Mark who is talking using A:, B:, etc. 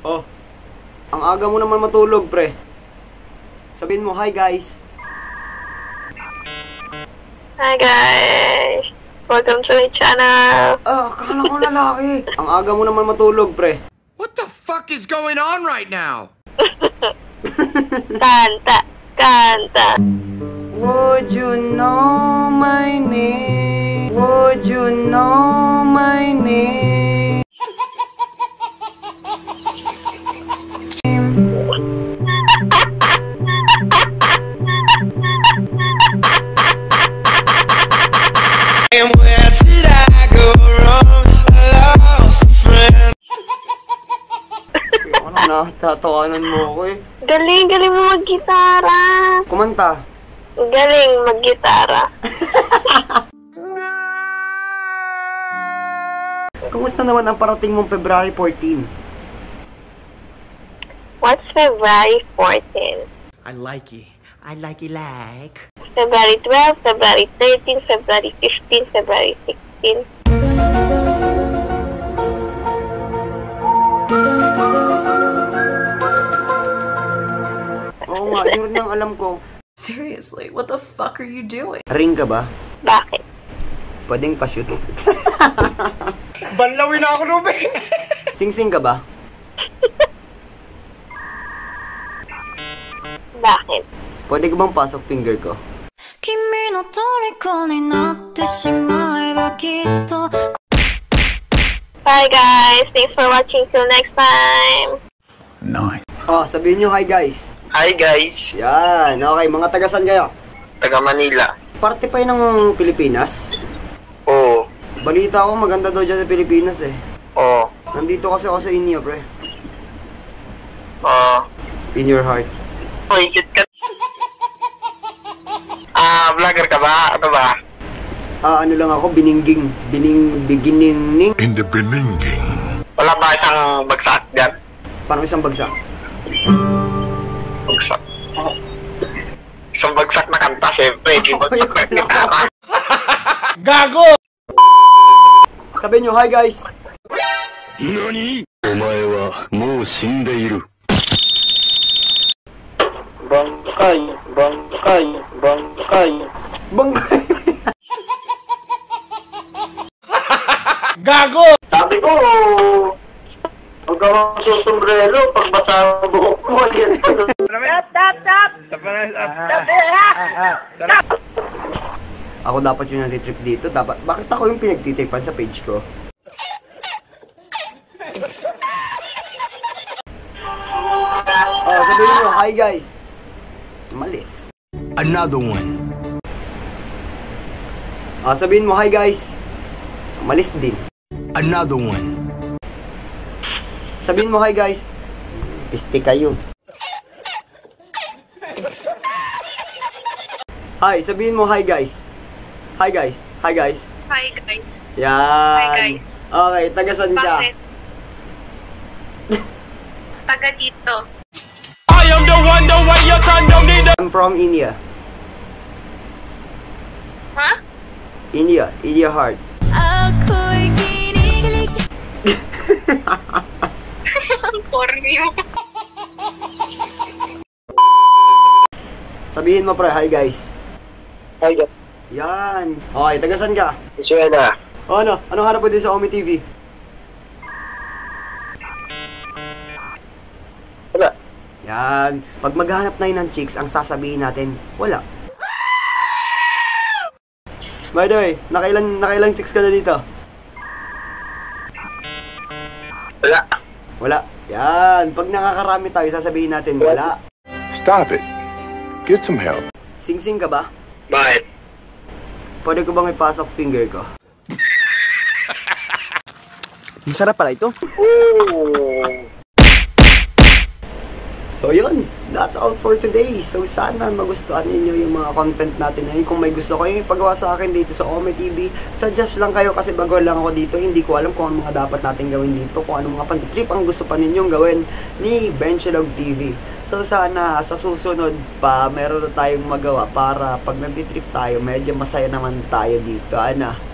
A: Oh, ang aga mo naman matulog, pre. Sabihin mo, hi guys.
B: Hi guys! Welcome to my channel!
A: Akala ko lalaki. Ang aga mo naman matulog, pre.
C: What the fuck is going on right now?
B: Kanta! Kanta!
A: Would you know my name? Would you know my name?
C: And where did I go wrong? Lost a friend.
A: Ano, tatawanan mo ako eh.
B: Galing! Galing mo mag-gitara!
A: Kumanta.
B: Galing mag-gitara!
A: Kumusta naman ang parating mong February 14?
B: What's February 14?
C: I like it. I like it like.
B: February 12, February 13, February 15, February 16.
A: Oo nga, yun rin ang alam ko.
D: Seriously, what the fuck are you doing?
A: Ring ka ba?
B: Bakit?
A: Pwedeng pa-shoot.
C: Banlawin na ako, Lube!
A: Sing-sing ka ba?
B: Bakit?
A: Pwede ka bang pasok finger ko?
E: 君の虜になってしまえばきっと
B: Bye guys! Thanks for watching. Till next time!
C: Nice.
A: Oh, sabihin nyo hi guys.
F: Hi guys,
A: Yan, okay. Mga tagasan kayo?
F: taga Manila.
A: Parte pa yun ng Pilipinas.
F: Oo,
A: Balita ko maganda daw dyan sa Pilipinas eh.
F: oo,
A: Nandito kasi ako sa inyo, pre. In your heart.
F: Isit ka. Vlogger ka ba? Ano ba?
A: Ano lang ako, biningging. Beginning.
G: In the beninging.
F: Wala ba isang bagsak dyan?
A: Parang isang bagsak.
F: Bagsak. Isang bagsak na kanta, syempre. Di bagsak na gitara.
C: Gago!
A: Sabihin nyo, hi guys.
G: NANI? お前はもう死んでいる。
F: Bangkay, bangkay, bangkay.
A: Bangkay.
C: Gago!
F: Sabi ko, huwag ka magsusumbrero pag basa ang buhok mo.
A: Ako dapat yung natitrip dito. Bakit ako yung pinagtitripan sa page ko? Sabihin nyo, hi guys. Malis.
C: Another one.
A: Sabihin mo, hi guys. Malis din.
C: Another one.
A: Sabihin mo, hi guys. Piste kayo. Hi, sabihin mo, hi guys. Hi guys. Hi guys.
B: Hi guys!
A: Yan.
B: Hi, guys.
A: Okay, tagasan ka.
B: Bakit? Taga dito.
C: I am the one, the way your son don't need a...
A: I'm from India.
B: Ha?
A: India. India heart.
E: ako'y kinikilig.
B: Ang corny mo.
A: Sabihin mo, pre, hi guys.
F: Hi guys,
A: Yan. Okay, tagasan ka.
F: Isuela.
A: Ano? Anong hanap mo din sa Omi TV?
F: Wala.
A: Yan. Pag maghanap na yun ng chicks, ang sasabihin natin, wala. By the way, nakailang chicks ka na dito?
F: Wala.
A: Wala. Yan. Pag nakakarami tayo, sasabihin natin, wala.
G: Stop it. Get some help.
A: Sing-sing ka ba?
F: Bakit?
A: Pwede ko bang ipasok finger ko? Masarap pala ito.
F: Ooh.
A: So yun, that's all for today. So sana magustuhan ninyo yung mga content natin ngayon. Kung may gusto kayo ipagawa sa akin dito sa Omi TV, suggest lang kayo kasi bago lang ako dito. Hindi ko alam kung ano mga dapat natin gawin dito, kung ano mga pantitrip ang gusto pa ninyong gawin ni Benchalog TV. So sana sa susunod pa meron na tayong magawa para pag nagtitrip tayo, medyo masaya naman tayo dito. Ano?